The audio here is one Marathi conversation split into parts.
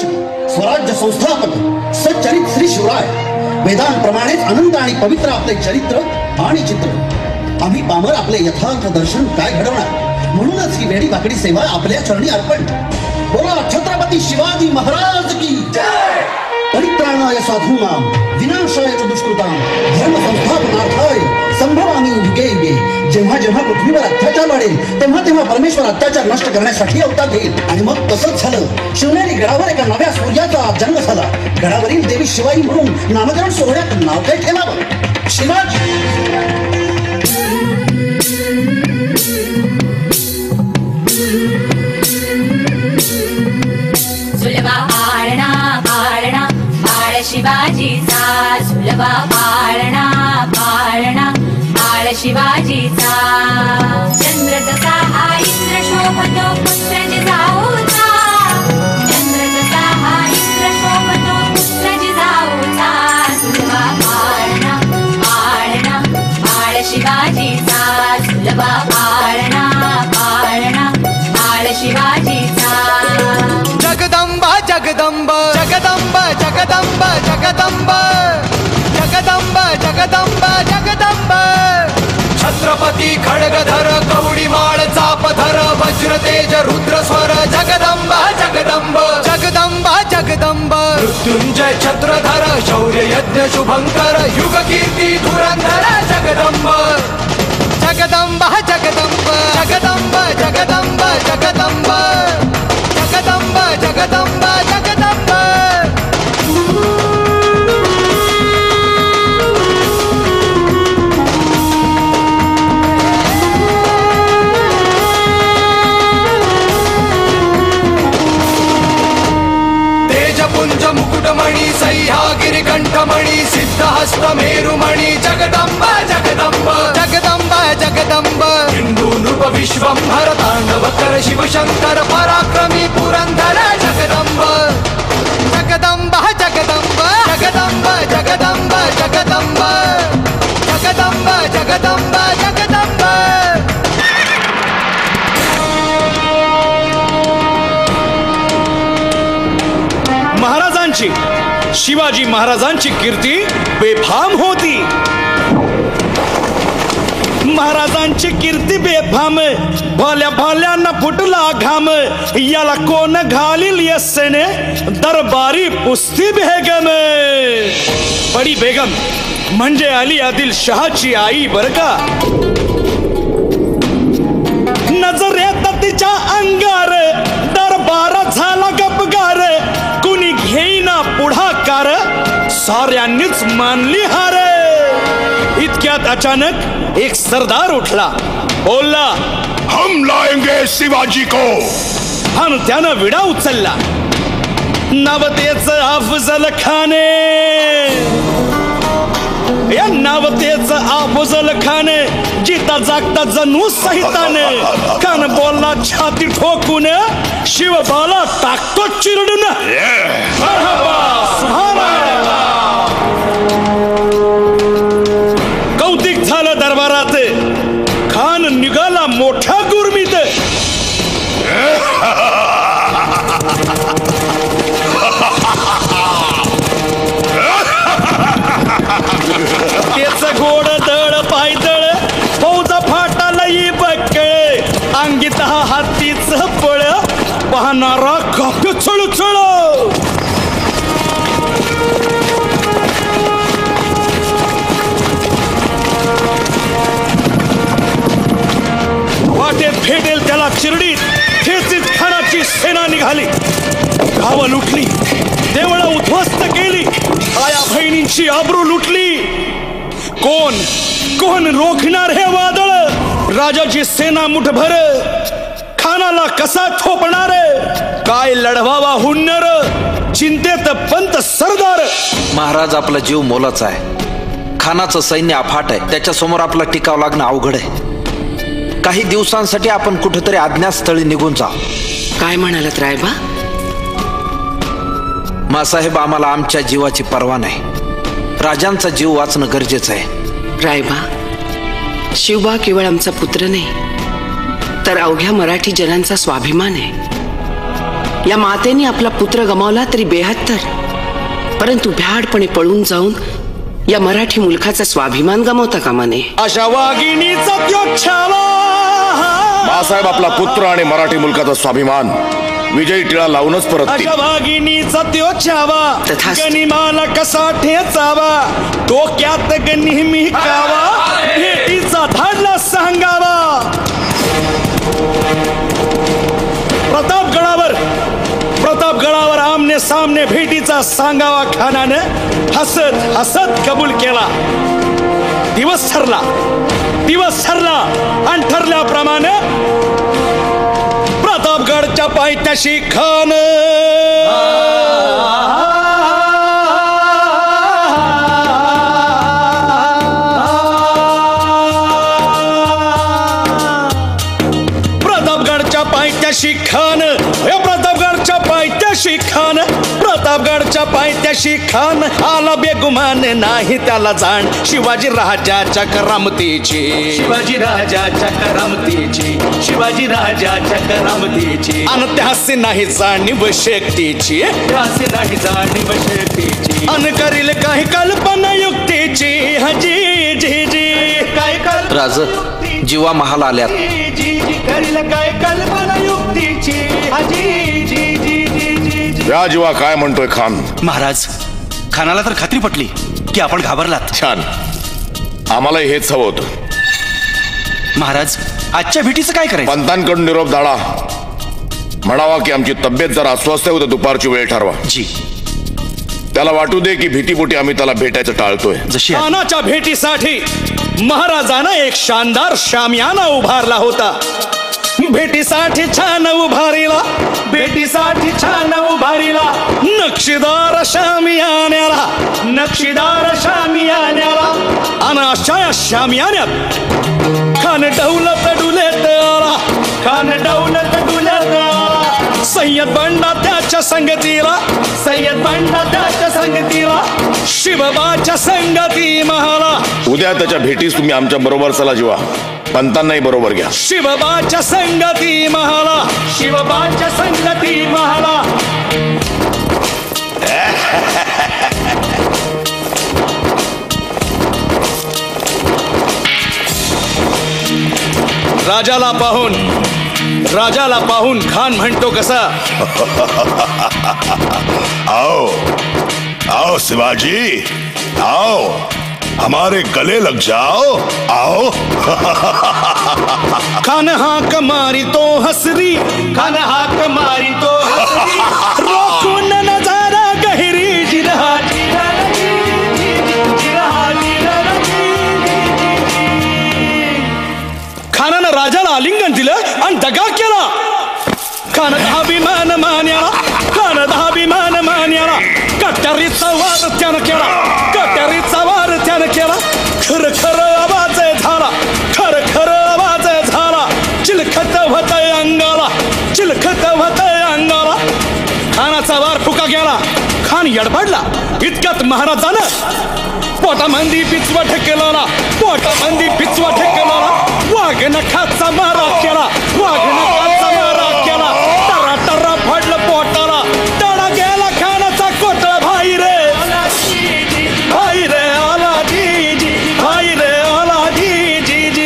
रक्षक स्वराज्य संस्थापक सच्चरित श्री शिवराय वेदांप्रमाणेच अनंत आणि पवित्र आपले चरित्र आणि चित्र आम्ही पामर आपले यथार्थ दर्शन काय घडवणार म्हणूनच ही वेडी वाकडी सेवा आपल्या चरणी अर्पण बोला छत्रपती शिवाजी महाराज की जय परित्राणाय साधूनां विनाशाय च दुष्कृतां धर्म संस्थापनार्थाय संभवामि युगे युगे जेव्हा जेव्हा पृथ्वीवर अत्याचार वाढेल तेव्हा तेव्हा परमेश्वर अत्याचार नष्ट करण्यासाठी अवतार घेईल आणि मग तसंच झालं शिवनेरी गडावर एका नव्या सूर्याचा जन्म झाला गडावरील देवी शिवाई म्हणून नामकरण सोहळ्यात नाव काय ठेवावं शिवाजी सुलभा पाळणा पाळणा बाळ शिवाजीचा सुलभा पाळणा पाळणा बाळ शिवाजीचा चंद्र तसा हा इंद्र शोभतो पुत्र जिजाऊचा चंद्र तसा हा इंद्र शोभतो पुत्र जिजाऊचा सुलभा पाळणा पाळणा बाळ शिवाजीचा सुलभा पाळणा पाळणा बाळ शिवाजीचा जगदंबा जगदंब जगदंब जगदंब जगदंब जगदंब जगदंब जगदंब छत्रपती खड्गधर कवडीमाळ चापधर वज्रतेज रुद्रस्वर जगदंब जगदंब जगदंब जगदंब मृत्युंजय छत्रधर शौर्य यज्ञ शुभंकर युग कीर्ती धुरंधर जगदंब जगदंब जगदंब जगदंब जगदंब जगदंब जगदंब जगदंब जगदंब तेजपुंज मुकुटमणि सह्यागिरी कंठमणि सिद्धहस्त मेरुमणि जगदंब जगदंब जगदंब जगदंब हिंदू नृप विश्वंभर तांडवकर शिवशंकर पराक्रमी पुरंदर जगदंब जगदंब जगदंब जगदंब जगदंब जगदंब जगदंब जगदंब जगदंब महाराजांची शिवाजी महाराजांची कीर्ती बेफाम होती महाराजांची कीर्ती बेफाम भल्या भल्यांना फुटला घाम याला कोण घालील यस्सेने दरबारी पुस्ती बेगम बडी बेगम म्हणजे अली आदिल शहाची आई बर का नजर येतात तिच्या अंगार दरबार झाला गपगार कुणी घेईना पुढाकार साऱ्यांनीच मानली हार इतक्यात अचानक एक सरदार उठला बोलला हम लाएंगे शिवाजी को आणि त्यानं विडा उचलला नवतेच अफजल खाने या नवतेच अफजल खाने जिता जागता जणू सहिताने कान बोलला छाती ठोकून शिवबाला टाकतो चिरडून कौतिक झालं दरबारात खान निघाला मोठ्या गुरमीत त्याच गोड दळ पायदळ फौजा फाटाला बकळ अंगीत हा हातीच पळ पाहणारा काप्य चळचळ वाटेत भेटेल त्याला चिरडीत ठेचीत खानाची सेना निघाली गावं लुटली देवळं उद्ध्वस्त केली आया बहिणींची आबरू लुटली कोण कोण रोखणार हे वादळ राजाची सेना मुठभर खानाला कसा ठोपणार काय लढवावा हुन्नर चिंतेत पंत सरदार महाराज आपला जीव मोलाचा आहे खानाचं सैन्य अफाट आहे त्याच्या समोर आपला टिकाव लागणं अवघड आहे काही दिवसांसाठी आपण कुठेतरी अज्ञातस्थळी निघून जाऊ काय म्हणालात रायबा मासाहेब आम्हाला आमच्या जीवाची पर्वा नाही राजांचा जीव वाचणं गरजेचं आहे रायबा शिवबा केवळ आमचा पुत्र नाही तर अवघ्या मराठी जनांचा स्वाभिमान आहे या मातेने आपला पुत्र गमावला तरी 72, परंतु भ्याडपणे पळून जाऊन या मराठी मुलखाचा स्वाभिमान गमावता कामा नये. अशा वाघिणीचा त्यो छावा. बाळासाहेब आपला पुत्र आणि मराठी मुलकाचा स्वाभिमान विजयी टिळा लावूनच परत अशा वाघिणीचा त्यो छावा. तथास्तु. गनिमाला कसा ठेचावा, डोक्यात नेहमी कावा, भेटीचा धाडला सांगावा. प्रतापगडावर आमने सामने भेटीचा सांगावा खानानं हसत हसत कबूल केला. दिवस ठरला आणि ठरल्याप्रमाणे प्रतापगडच्या पायथ्याशी खान प्रतापगडच्या पायथ्याशी खान आला बेगुमान नाही त्याला जाण. शिवाजी राजाच्या करामतीची अन त्यासे नाही जाणीव शक्तीची अन करील काही कल्पना युक्तीची. हजी जी जी काय राज जीवा महाल आल्यात. करील काय कल्पना युक्तीची. हजी जी जी जी. या जीवा काय म्हणतोय खान? महाराज, खानाला तर खात्री पटली की आपण घाबरलात. छान, आम्हाला हेच हवं होतं. महाराज, आजच्या भेटीचं काय करायचं? पंतांकडून निरोप धाडा, म्हणावा की आमची तब्येत जरा अस्वस्थ आहे, उद्या दुपारची वेळ ठरवा. जी. त्याला वाटू दे की भीतीपोटी आम्ही त्याला भेटायचं टाळतोय. जशी खानाच्या भेटीसाठी महाराजानं एक शानदार शामियाना उभारला होता. भेटीसाठी छान उभारीला नक्षीदार शामियान्याला आणि अशा या शामियान्यात खान डौलत डुलेत आला. सय्यद बंडा त्याच्या संगतीला शिवबाच्या संगती महाला. उद्या त्याच्या भेटीस तुम्ही आमच्या बरोबर चला जीवा, पंतांनाही बरोबर घ्या. शिवबाच्या संगती महाला. राजाला पाहून खान म्हणतो कसा, आओ शिवाजी, आओ हमारे गले लग जाओ, आओ. खान हाक मारी तो हसरी रोखून नजारा गहिरी जिरहा. खानानं राजाला आलिंगन दिलं आणि दगा केला. खान अभिमान मान्याला कट्यारीचा वार त्यानं केला. खर आवाज झाला. चिलखत होतय अंगाला. खानाचा वार फुका गेला. खान यडपडला. इतक्यात महाराजानं पोटामंदी पिचवा ठेकेला. वाघ नखाचा मारा केला. टरा फडलं पोटाला. तडा गेला खानाचा कोटळा. भाई रे आला जी.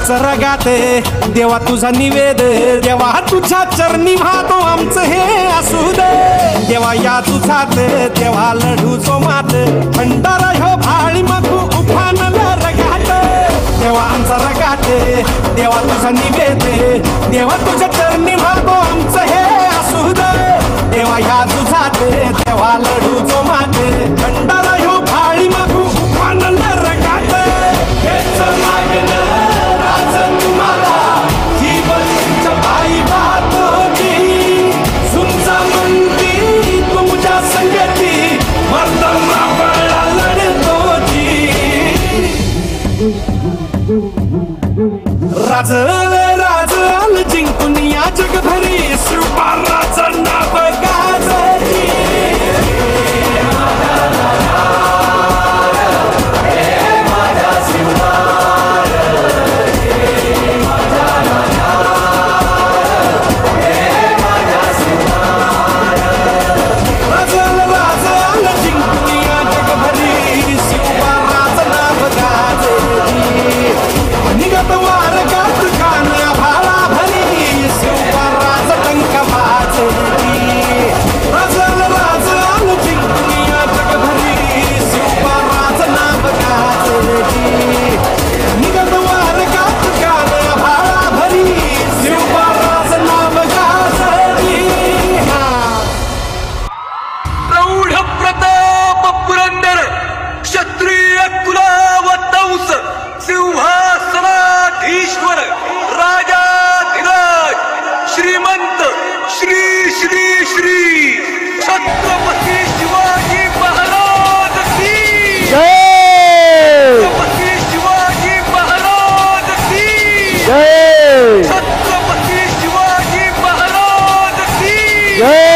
आमचं रगात देवा तुझा निवेद देवा तुझ्या चरणी वाहतो आमचं हे असू दे देवा या तुझात देवा लढू सोमात भंडारा ह्यो भाळी मागू उफानला रगात देवा आमचा रगात देवा तुझा निवेद देवा तुझ्या चरणी वाहतो आमचं हे असू दे देवा या तुझात देवा लढू सोमात भंडारा ह्यो भाळी मागू उफानला रगात हेच लागलं राजन तुम्हाला जीवनच्या पायी वाहतोची सुमचा म्हणती तुमच्या संगती मर्दमा बळा लढतोची राज राज जिंकून या जगभरी शिवबाराचं नाव गाजली सिंहासनाधीश्वर राजाधिराज श्रीमंत श्री श्री श्री छत्रपती शिवाजी महाराज की छत्रपती शिवाजी महाराज की छत्रपती शिवाजी महाराज की